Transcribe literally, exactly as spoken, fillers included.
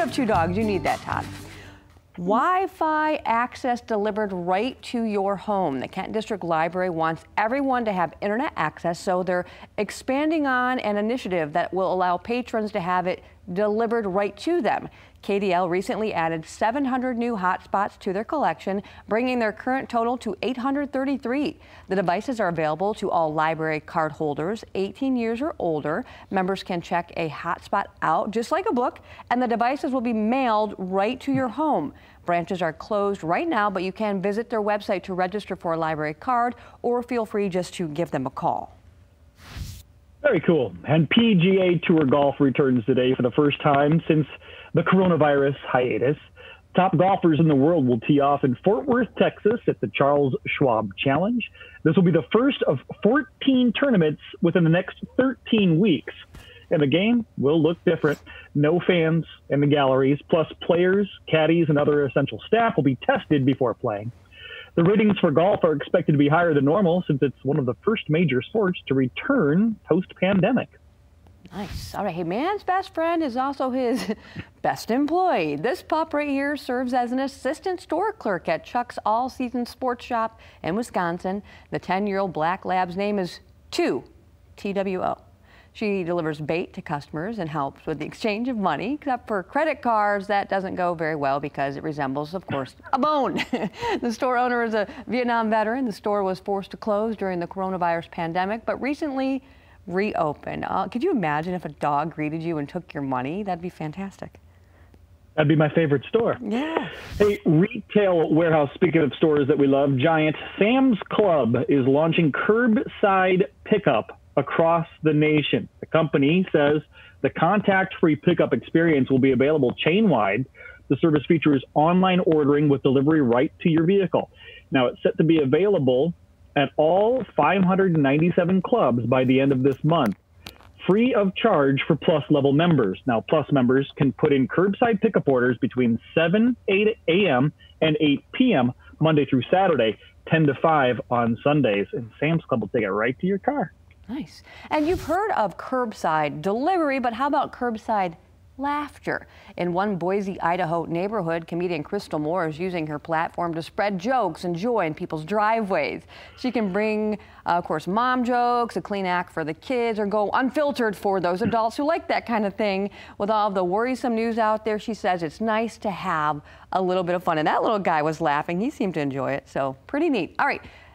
have two dogs. You need that, Todd. Wi-Fi access delivered right to your home. The Kent District Library wants everyone to have internet access, so they're expanding on an initiative that will allow patrons to have it delivered right to them. K D L recently added seven hundred new hotspots to their collection, bringing their current total to eight hundred thirty-three. The devices are available to all library card holders eighteen years or older. Members can check a hotspot out just like a book, and the devices will be mailed right to your home. Branches are closed right now, but you can visit their website to register for a library card, or feel free just to give them a call. Very cool. And P G A Tour Golf returns today for the first time since the coronavirus hiatus. Top golfers in the world will tee off in Fort Worth, Texas at the Charles Schwab Challenge. This will be the first of fourteen tournaments within the next thirteen weeks. And the game will look different. No fans in the galleries, plus players, caddies, and other essential staff will be tested before playing. The ratings for golf are expected to be higher than normal since it's one of the first major sports to return post-pandemic. Nice. All right. Hey, man's best friend is also his best employee. This pup right here serves as an assistant store clerk at Chuck's all-season sports shop in Wisconsin. The ten-year-old black lab's name is Two, T W O. She delivers bait to customers and helps with the exchange of money, except for credit cards. That doesn't go very well because it resembles, of course, a bone. The store owner is a Vietnam veteran. The store was forced to close during the coronavirus pandemic, but recently reopened. Uh, could you imagine if a dog greeted you and took your money? That'd be fantastic. That'd be my favorite store. Yeah. Hey, retail warehouse, speaking of stores that we love, giant Sam's Club is launching curbside pickup across the nation. The company says the contact-free pickup experience will be available chain-wide. The service features online ordering with delivery right to your vehicle. Now, it's set to be available at all five hundred ninety-seven clubs by the end of this month, free of charge for Plus level members. Now, Plus members can put in curbside pickup orders between seven, eight a m and eight p m Monday through Saturday, ten to five on Sundays, and Sam's Club will take it right to your car. Nice. And you've heard of curbside delivery, but how about curbside laughter? In one Boise, Idaho neighborhood, comedian Crystal Moore is using her platform to spread jokes and joy in people's driveways. She can bring, uh, of course, mom jokes, a clean act for the kids, or go unfiltered for those adults who like that kind of thing. With all of the worrisome news out there, she says it's nice to have a little bit of fun. And that little guy was laughing. He seemed to enjoy it, so pretty neat. All right.